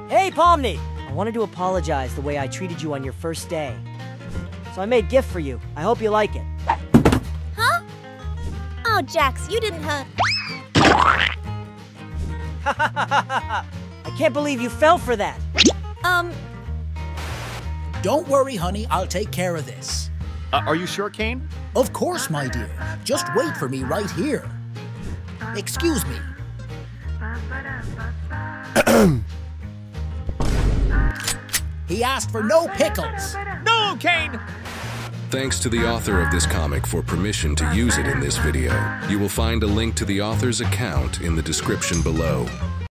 Hey, Pomni! I wanted to apologize the way I treated you on your first day. So I made a gift for you. I hope you like it. Huh? Oh, Jax, you didn't hurt. I can't believe you fell for that. Don't worry, honey. I'll take care of this. Are you sure, Kane? Of course, my dear. Just wait for me right here. Excuse me. He asked for no pickles. No, Kane! Thanks to the author of this comic for permission to use it in this video. You will find a link to the author's account in the description below.